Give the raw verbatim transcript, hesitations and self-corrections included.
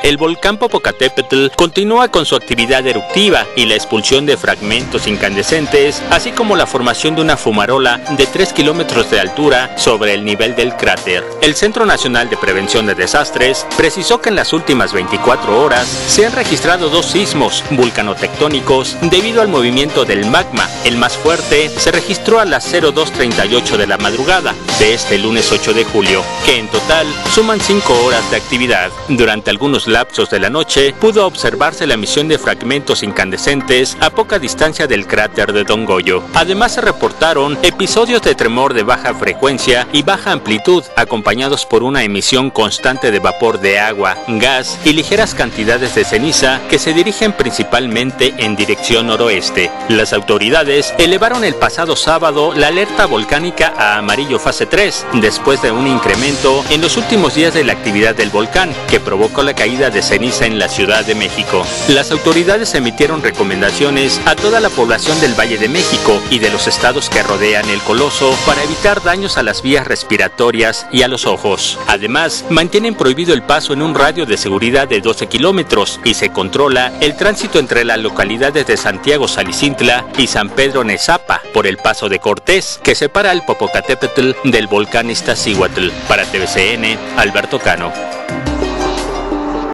el volcán Popocatépetl continúa con su actividad eruptiva y la expulsión de fragmentos incandescentes, así como la formación de una fumarola de tres kilómetros de altura sobre el nivel del cráter. El Centro Nacional de Prevención de Desastres precisó que en las últimas veinticuatro horas se han registrado dos sismos vulcanotectónicos debido al movimiento del magma. El más fuerte se registró a las cero dos treinta y ocho de la madrugada de este lunes ocho de julio, que en total suman cinco horas de actividad. Durante algunos lapsos de la noche pudo observarse la emisión de fragmentos incandescentes a poca distancia del cráter de Don Goyo. Además se reportaron episodios de tremor de baja frecuencia y baja amplitud, acompañados por una emisión constante de vapor de agua, gas y ligeras cantidades de ceniza que se dirigen principalmente en dirección noroeste. Las autoridades elevaron el pasado sábado la alerta volcánica a amarillo fase tres, después de un incremento en los últimos días de la actividad del volcán, que provocó la caída de ceniza en la Ciudad de México. Las autoridades emitieron recomendaciones a toda la población del Valle de México y de los estados que rodean el coloso para evitar daños a las vías respiratorias y a los ojos. Además, mantienen prohibido el paso en un radio de seguridad de doce kilómetros y se controla el tránsito entre las localidades de Santiago Salicintla y San Pedro Nezapa por el paso de Cortés, que separa el Popocatépetl del volcán Iztaccíhuatl. Para T V C N, Alberto Cano.